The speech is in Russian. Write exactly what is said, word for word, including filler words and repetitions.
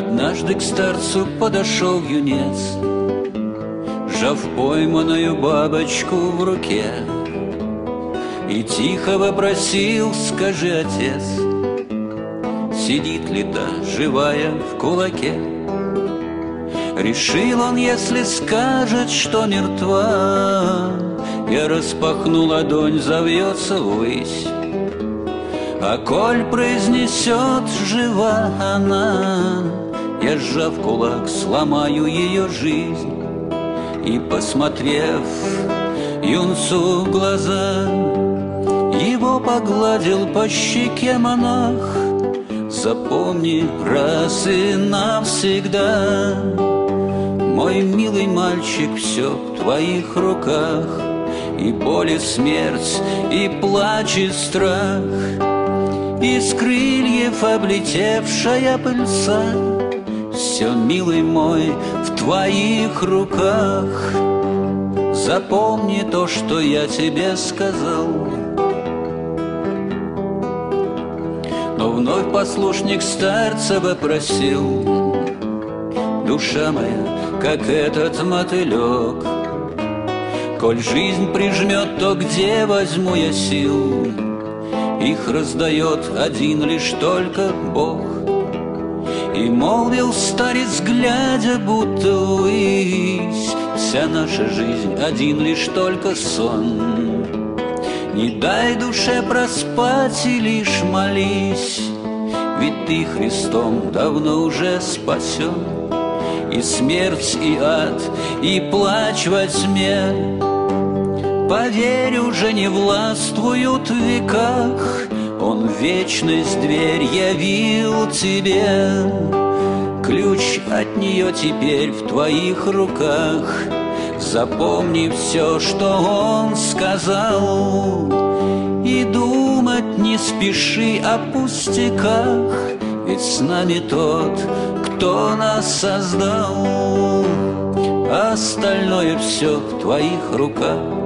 Однажды к старцу подошел юнец, сжав пойманную бабочку в руке, и тихо вопросил: скажи, отец, сидит ли та живая в кулаке? Решил он, если скажет, что мертва, я распахну ладонь, завьется ввысь. А коль произнесет: жива она, я, сжав кулак, сломаю ее жизнь. И, посмотрев юнцу в глаза, его погладил по щеке монах: запомни раз и навсегда, мой милый мальчик, все в твоих руках. И боль, и смерть, и плач, и страх, из крыльев облетевшая пыльца, все, милый мой, в твоих руках. Запомни то, что я тебе сказал. Но вновь послушник старца вопросил: душа моя, как этот мотылек, коль жизнь прижмет, то где возьму я сил? Их раздает один лишь только Бог. И молвил старец, глядя будто ввысь: вся наша жизнь один лишь только сон. Не дай душе проспать и лишь молись, ведь ты Христом давно уже спасен. И смерть, и ад, и плач во тьме, поверь, уже не властвуют в веках. Он вечность дверь явил тебе, ключ от нее теперь в твоих руках. Запомни все, что он сказал, и думать не спеши о пустяках, ведь с нами тот, кто нас создал. Остальное все в твоих руках.